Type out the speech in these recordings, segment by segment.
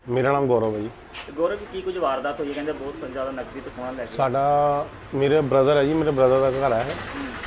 ਮੇਰਾ ਨਾਮ ਗੌਰਵ ਹੈ ਜੀ। ਗੌਰਵ ਕੀ ਕੁਝ ਵਾਰਦਾਤ ਹੋਈ ਹੈ? ਕਹਿੰਦੇ ਬਹੁਤ ਜ਼ਿਆਦਾ ਨਕਦੀ ਤੇ ਸੋਨਾ ਲੈ ਕੇ। ਸਾਡਾ ਮੇਰੇ ਬ੍ਰਦਰ ਹੈ ਜੀ, ਮੇਰੇ ਬ੍ਰਦਰ ਦਾ ਘਰ ਹੈ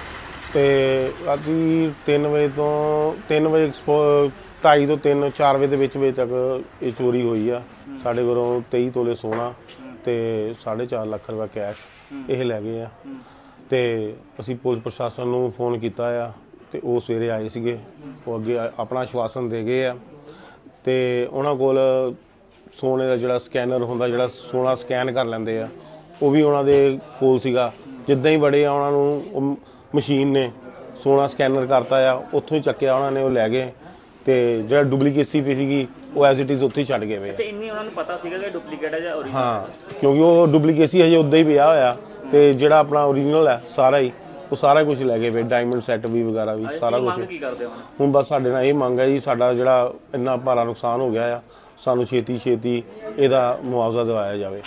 ਤੇ ਰਾਤੀ 3 ਵਜੇ ਤੋਂ 3 ਵਜੇ 2:30 ਤੋਂ 4 ਵਜੇ ਦੇ ਵਿੱਚ ਤੱਕ ਇਹ ਚੋਰੀ ਹੋਈ ਆ। ਸਾਡੇ ਕੋਲੋਂ 23 ਤੋਲੇ ਸੋਨਾ ਤੇ 4.5 ਲੱਖ ਰੁਪਏ ਕੈਸ਼ ਇਹ ਲੈ ਗਏ ਆ ਤੇ ਅਸੀਂ ਪੁਲਿਸ ਪ੍ਰਸ਼ਾਸਨ ਨੂੰ ਫੋਨ ਕੀਤਾ ਆ ਤੇ ਉਹ ਸਵੇਰੇ ਆਏ ਸੀਗੇ। ਉਹ ਅੱਗੇ ਆਪਣਾ ਆਸ਼ਵਾਸਨ ਦੇ ਗਏ ਆ ਤੇ ਉਹਨਾਂ ਕੋਲ ਸੋਨੇ ਦਾ ਜਿਹੜਾ ਸਕੈਨਰ ਹੁੰਦਾ, ਜਿਹੜਾ ਸੋਨਾ ਸਕੈਨ ਕਰ ਲੈਂਦੇ ਆ, ਉਹ ਵੀ ਉਹਨਾਂ ਦੇ ਕੋਲ ਸੀਗਾ। ਜਿੱਦਾਂ ਹੀ ਬੜੇ ਆ ਉਹਨਾਂ ਨੂੰ ਮਸ਼ੀਨ ਨੇ ਸੋਨਾ ਸਕੈਨਰ ਕਰਤਾ ਆ, ਉੱਥੋਂ ਹੀ ਚੱਕਿਆ ਉਹਨਾਂ ਨੇ, ਉਹ ਲੈ ਗਏ ਤੇ ਜਿਹੜਾ ਡੁਪਲੀਕੇਸੀ ਪਈ ਸੀਗੀ ਉਹ ਐਜ਼ ਇਟ ਇਜ਼ ਉੱਥੇ ਹੀ ਛੱਡ ਗਏ ਵੇ। ਅੱਛਾ, ਇੰਨੀ ਉਹਨਾਂ ਨੂੰ ਪਤਾ ਸੀਗਾ ਕਿ ਡੁਪਲੀਕੇਟ ਹੈ ਜਾਂ ਓਰੀਜਨਲ? ਹਾਂ, ਕਿਉਂਕਿ ਉਹ ਡੁਪਲੀਕੇਸੀ ਹਜੇ ਉੱਦਾਂ ਹੀ ਪਿਆ ਹੋਇਆ ਤੇ ਜਿਹੜਾ ਆਪਣਾ ਓਰੀਜਨਲ ਹੈ ਸਾਰਾ ਹੀ, ਉਹ ਸਾਰਾ ਕੁਝ ਲੈ ਗਏ ਵੇ, ਡਾਇਮੰਡ ਸੈੱਟ ਵੀ ਵਗੈਰਾ ਵੀ ਸਾਰਾ ਕੁਝ। ਕੀ ਕਰਦੇ ਹੁਣ ਬਸ ਸਾਡੇ ਨਾਲ ਇਹ ਮੰਗ ਹੈ ਜੀ, ਸਾਡਾ ਜਿਹੜਾ ਇੰਨਾ ਭਾਰਾ ਨੁਕਸਾਨ ਹੋ ਗਿਆ ਆ, ਸਾਨੂੰ ਛੇਤੀ ਇਹਦਾ ਮੁਆਵਜ਼ਾ ਦਿਵਾਇਆ ਜਾਵੇ।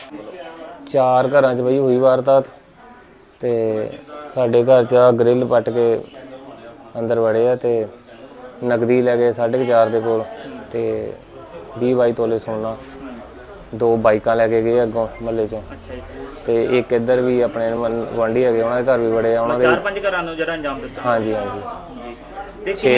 4 ਘਰਾਂ 'ਚ ਬਈ ਹੋਈ ਵਾਰਦਾਤ ਤੇ ਸਾਡੇ ਘਰ 'ਚ ਗ੍ਰਿਲ ਪੱਟ ਕੇ ਅੰਦਰ ਵੜੇ ਆ ਤੇ ਨਕਦੀ ਲੈ ਗਏ 4.5 ਦੇ ਕੋਲ ਤੇ 20-22 ਤੋਲੇ ਸੋਨਾ। 2 ਬਾਈਕਾਂ ਲੈ ਕੇ ਗਏ ਅੱਗੋਂ ਮਹੱਲੇ 'ਚੋਂ ਤੇ ਇੱਕ ਇੱਧਰ ਵੀ ਆਪਣੇ ਗੁਆਂਢੀ ਹੈਗੇ, ਉਹਨਾਂ ਦੇ ਘਰ ਵੀ ਬੜੇ ਆ। ਉਹਨਾਂ ਦੇ 4-5 ਘਰਾਂ ਨੂੰ ਜਿਹੜਾ ਅੰਜਾਮ ਦਿੱਤਾ? ਹਾਂਜੀ ਤੇ 6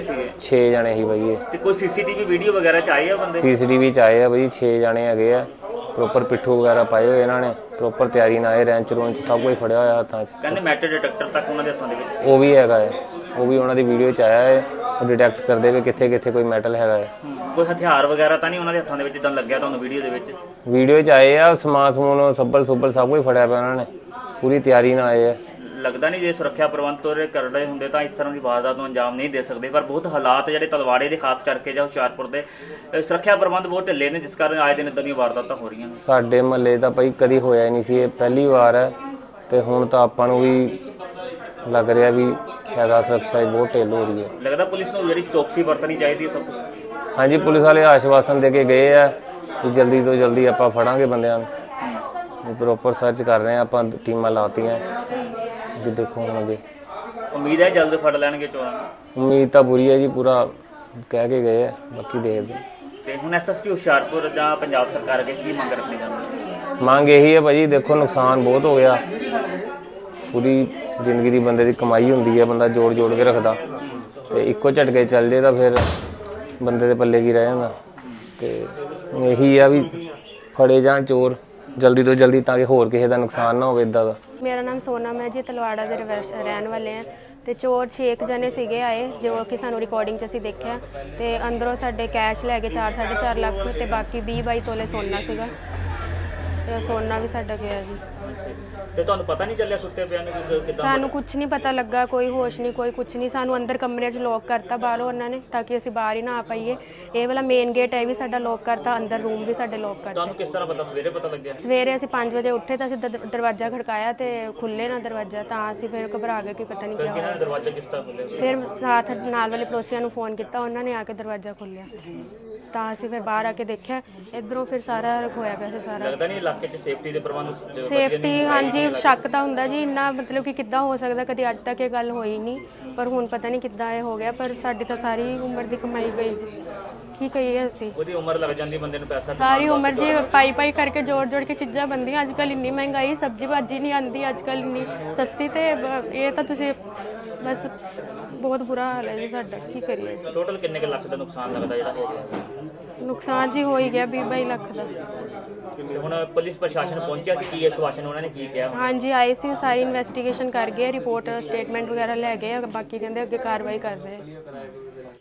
ਜਣੇ ਹੀ ਬਈ ਇਹ। ਤੇ ਕੋਈ ਸੀਸੀਟੀਵੀ ਵੀਡੀਓ ਵਗੈਰਾ ਚ ਆਏ ਆ ਬੰਦੇ? ਸੀਸੀਟੀਵੀ ਚ ਆਏ ਆ ਬਈ, 6 ਜਣੇ ਹੈਗੇ ਆ। ਪ੍ਰੋਪਰ ਪਿੱਠੂ ਵਗੈਰਾ ਪਾਏ ਹੋਏ ਇਹਨਾਂ ਨੇ, ਪ੍ਰੋਪਰ ਤਿਆਰੀ ਨਾਲ ਆਏ, ਰੈਂਚ ਰੋਂਚ ਸਭ ਕੁਝ ਫੜਿਆ ਹੋਇਆ ਹੱਥਾਂ 'ਚ। ਕਹਿੰਦੇ ਮੈਟਲ ਡਿਟੈਕਟਰ ਤੱਕ ਉਹਨਾਂ ਦੇ ਹੱਥਾਂ ਦੇ ਵਿੱਚ? ਉਹ ਵੀ ਹੈਗਾ ਹੈ, ਉਹ ਵੀ ਉਹਨਾਂ ਦੀ ਵੀਡੀਓ 'ਚ ਆਇਆ ਹੈ। ਉਹ ਡਿਟੈਕਟ ਕਰਦੇ ਵੀ ਕਿੱਥੇ ਕੋਈ ਮੈਟਲ ਹੈਗਾ ਹੈ। ਕੋਈ ਹਥਿਆਰ ਵਗੈਰਾ ਤਾਂ ਨਹੀਂ ਉਹਨਾਂ ਦੇ ਹੱਥਾਂ ਦੇ ਵਿੱਚ ਜਿੱਦਾਂ ਲੱਗਿਆ ਤੁਹਾਨੂੰ ਵੀਡੀਓ ਦੇ ਵਿੱਚ? ਵੀਡੀਓ 'ਚ ਆਏ ਆ, ਸਮਾਨ ਸਮੂਨ ਸੱਬਲ ਸਭ ਕੁਝ ਫੜਿਆ ਪਿਆ ਉਹਨਾਂ ਨੇ, ਪੂਰੀ ਤਿਆਰੀ ਨਾਲ ਆਏ ਆ। ਲੱਗਦਾ ਨਹੀਂ ਜੇ ਸੁਰੱਖਿਆ ਪ੍ਰਬੰਧ ਤੋਰੇ ਕਰ ਰਹੇ ਹੁੰਦੇ ਤਾਂ ਇਸ ਤਰ੍ਹਾਂ ਦੀ ਵਾਰਦਾਤ ਨੂੰ ਅੰਜਾਮ ਨਹੀਂ ਦੇ ਸਕਦੇ, ਪਰ ਬਹੁਤ ਹਾਲਾਤ ਜਿਹੜੇ ਤਲਵਾੜੇ ਦੇ ਖਾਸ ਕਰਕੇ ਜਾਂ ਹੁਸ਼ਿਆਰਪੁਰ ਦੇ ਸੁਰੱਖਿਆ ਪ੍ਰਬੰਧ ਬਹੁਤ ਢਿੱਲੇ ਨੇ, ਜਿਸ ਕਾਰਨ ਆਏ ਦਿਨ ਇਦਾਂ ਦੀਆਂ ਵਾਰਦਾਤਾਂ ਹੋ ਰਹੀਆਂ ਨੇ। ਸਾਡੇ ਮਹੱਲੇ ਤਾਂ ਭਾਈ ਕਦੀ ਹੋਇਆ ਹੀ ਨਹੀਂ ਸੀ, ਇਹ ਪਹਿਲੀ ਵਾਰ ਹੈ ਤੇ ਹੁਣ ਤਾਂ ਆਪਾਂ ਨੂੰ ਵੀ ਲੱਗ ਰਿਹਾ ਵੀ ਹੈਗਾ, ਸੁਰੱਖਿਆ ਬਹੁਤ ਢਿੱਲ ਹੋ ਰਹੀ ਹੈ। ਲੱਗਦਾ ਪੁਲਿਸ ਨੂੰ ਜਿਹੜੀ ਚੌਕਸੀ ਵਰਤਣੀ ਚਾਹੀਦੀ ਹੈ ਸਭ ਕੁਝ? ਹਾਂਜੀ, ਪੁਲਿਸ ਵਾਲੇ ਆਸ਼ਵਾਸਨ ਦੇ ਕੇ ਗਏ ਆ ਕਿ ਜਲਦੀ ਤੋਂ ਜਲਦੀ ਆਪਾਂ ਫੜਾਂਗੇ ਬੰਦਿਆਂ ਨੂੰ। ਪ੍ਰੋਪਰ ਸਰਚ ਕਰ ਰਹੇ ਆ, ਆਪਾਂ ਟੀਮਾਂ ਲਾਤੀਆਂ। ਦੇਖੋ ਹੁਣ ਅੱਗੇ ਉਮੀਦ ਹੈ ਜਲਦ ਫੜ ਲੈਣਗੇ ਚੋਰਾਂ ਨੂੰ? ਉਮੀਦ ਤਾਂ ਪੂਰੀ ਹੈ ਜੀ, ਪੂਰਾ ਕਹਿ ਕੇ ਗਏ ਆ, ਬਾਕੀ ਦੇਖਦੇ। ਤੇ ਹੁਣ ਐਸਐਸਪੀ ਹੁਸ਼ਿਆਰਪੁਰ ਜਾਂ ਪੰਜਾਬ ਸਰਕਾਰ ਅੱਗੇ ਕੀ ਮੰਗ ਰੱਖਣੀ ਚਾਹੁੰਦੇ? ਮੰਗ ਇਹੀ ਹੈ ਭਾਜੀ, ਦੇਖੋ ਨੁਕਸਾਨ ਬਹੁਤ ਹੋ ਗਿਆ। ਪੂਰੀ ਜ਼ਿੰਦਗੀ ਦੀ ਬੰਦੇ ਦੀ ਕਮਾਈ ਹੁੰਦੀ ਹੈ, ਬੰਦਾ ਜੋੜ ਕੇ ਰੱਖਦਾ ਤੇ ਇੱਕੋ ਝਟਕੇ ਚੱਲ ਜੇ ਤਾਂ ਫਿਰ ਬੰਦੇ ਦੇ ਪੱਲੇ ਕੀ ਰਹਿ ਜਾਂਦਾ। ਤੇ ਇਹੀ ਆ ਵੀ ਫੜੇ ਜਾਣ ਚੋਰ ਜਲਦੀ ਤੋਂ ਜਲਦੀ, ਤਾਂ ਕਿ ਹੋਰ ਕਿਸੇ ਦਾ ਨੁਕਸਾਨ ਨਾ ਹੋਵੇ ਇੱਦਾਂ ਦਾ। ਮੇਰਾ ਨਾਮ ਸੋਨਮ ਹੈ ਜੀ, ਤਲਵਾੜਾ ਦੇ ਰਹਿਣ ਵਾਲੇ ਹਾਂ ਤੇ ਚੋਰ 6 ਜਣੇ ਸੀਗੇ ਆਏ, ਜੋ ਕਿ ਸਾਨੂੰ ਰਿਕਾਰਡਿੰਗ 'ਚ ਅਸੀਂ ਦੇਖਿਆ ਤੇ ਅੰਦਰੋਂ ਸਾਡੇ ਕੈਸ਼ ਲੈ ਕੇ 4-4.5 ਲੱਖ ਤੇ ਬਾਕੀ 20-22 ਤੋਲੇ ਸੋਨਾ ਸੀਗਾ ਤੇ ਸੋਨਾ ਵੀ ਸਾਡਾ ਗਿਆ ਜੀ। ਤੇ ਤੁਹਾਨੂੰ ਪਤਾ ਨਹੀਂ ਚੱਲਿਆ ਸੁੱਤੇ ਪਿਆ ਨੂੰ ਕਿਦਾਂ? ਸਾਨੂੰ ਕੁਝ ਨਹੀਂ ਪਤਾ ਲੱਗਾ, ਕੋਈ ਹੋਸ਼ ਨਹੀਂ, ਕੋਈ ਕੁਝ ਨਹੀਂ। ਸਾਨੂੰ ਅੰਦਰ ਕਮਰੇ 'ਚ ਲੋਕ ਕਰਤਾ ਬਾਹਰੋਂ ਉਹਨਾਂ ਨੇ, ਤਾਂ ਕਿ ਅਸੀਂ ਬਾਹਰ ਹੀ ਨਾ ਆ ਪਾਈਏ। ਇਹ ਵਾਲਾ ਮੇਨ ਗੇਟ ਹੈ ਵੀ ਸਾਡਾ ਲੋਕ ਕਰਤਾ, ਅੰਦਰ ਰੂਮ ਵੀ ਸਾਡੇ ਲੋਕ ਕਰਤਾ। ਤੁਹਾਨੂੰ ਕਿਸ ਤਰ੍ਹਾਂ ਪਤਾ? ਸਵੇਰੇ ਪਤਾ ਲੱਗਿਆ? ਸਵੇਰੇ ਅਸੀਂ 5 ਵਜੇ ਉੱਠੇ ਤਾਂ ਅਸੀਂ ਦਰਵਾਜ਼ਾ ਖੜਕਾਇਆ ਤੇ ਖੁੱਲੇ ਨਾ ਦਰਵਾਜ਼ਾ, ਤਾਂ ਅਸੀਂ ਫਿਰ ਘਬਰਾ ਗਏ ਕਿ ਪਤਾ ਨਹੀਂ ਕੀ ਹੋਇਆ। ਦਰਵਾਜ਼ਾ ਕਿਸ ਤਰ੍ਹਾਂ ਖੁੱਲਿਆ? ਫਿਰ ਸਾਥ ਨਾਲ ਵਾਲੇ ਪੜੋਸੀਆਂ ਨੂੰ ਫੋਨ ਕੀਤਾ, ਉਹਨਾਂ ਨੇ ਆ ਕੇ ਦਰਵਾਜ਼ਾ ਖੋਲ੍ਹਿਆ ਤਾਂ ਅਸੀਂ ਫਿਰ ਬਾਹਰ ਆ ਕੇ ਦੇਖਿਆ, ਇੱਧਰੋਂ ਫਿਰ ਸਾਰਾ ਹੋਇਆ ਪਿਆ ਸੀ ਸਾਰਾ। ਲੱਗਦਾ ਨਹੀਂ ਇਲਾਕੇ 'ਚ ਸੇਫਟੀ ਦੇ ਪ੍ਰਬੰਧ? ਸੇਫਟੀ ਹਾਂਜੀ, ਸ਼ੱਕ ਤਾਂ ਹੁੰਦਾ ਜੀ, ਇੰਨਾ ਮਤਲਬ ਕਿ ਕਿੱਦਾਂ ਹੋ ਸਕਦਾ, ਕਦੀ ਅੱਜ ਤੱਕ ਇਹ ਗੱਲ ਹੋਈ ਨਹੀਂ, ਪਰ ਹੁਣ ਪਤਾ ਨਹੀਂ ਕਿੱਦਾਂ ਇਹ ਹੋ ਗਿਆ। ਪਰ ਸਾਡੀ ਤਾਂ ਸਾਰੀ ਉਮਰ ਦੀ ਕਮਾਈ ਗਈ ਜੀ, ਕੀ ਕਹੀਏ ਅਸੀਂ। ਉਹਦੀ ਉਮਰ ਲੱਗ ਜਾਂਦੀ ਬੰਦੇ ਨੂੰ, ਪੈਸਾ ਸਾਰੀ ਉਮਰ ਜੀ ਪਾਈ ਕਰਕੇ ਜੋੜ ਕੇ ਚੀਜ਼ਾਂ ਬਣਦੀਆਂ। ਅੱਜ ਕੱਲ੍ਹ ਇੰਨੀ ਮਹਿੰਗਾਈ, ਸਬਜ਼ੀ ਭਾਜੀ ਨਹੀਂ ਆਉਂਦੀ ਅੱਜ ਕੱਲ੍ਹ ਇੰਨੀ ਸਸਤੀ, ਤੇ ਇਹ ਤਾਂ ਤੁਸੀਂ ਬਸ ਬਹੁਤ ਬੁਰਾ ਹਾਲ ਹੈ ਜੀ ਸਾਡਾ, ਕੀ ਕਰੀਏ। ਟੋਟਲ ਕਿੰਨੇ ਕੁ ਲੱਖ ਦਾ ਨੁਕਸਾਨ ਲੱਗਦਾ ਜਿਹੜਾ ਹੋ ਗਿਆ? ਨੁਕਸਾਨ ਜੀ ਹੋ ਹੀ ਗਿਆ 20-22 ਲੱਖ ਦਾ। ਤੇ ਹੁਣ ਪੁਲਿਸ ਪ੍ਰਸ਼ਾਸਨ ਪਹੁੰਚਿਆ ਸੀ, ਕੀ ਆਸ਼ਵਾਸਨ ਉਹਨਾਂ ਨੇ ਕੀ ਕਿਹਾ? ਹਾਂਜੀ, ਆਏ ਸੀ, ਸਾਰੀ ਇਨਵੈਸਟੀਗੇਸ਼ਨ ਕਰ ਗਏ, ਰਿਪੋਰਟ ਸਟੇਟਮੈਂਟ ਵਗੈਰਾ ਲੈ ਗਏ, ਬਾਕੀ ਕਹਿੰਦੇ ਅੱਗੇ ਕਾਰਵਾਈ ਕਰ ਰਹੇ।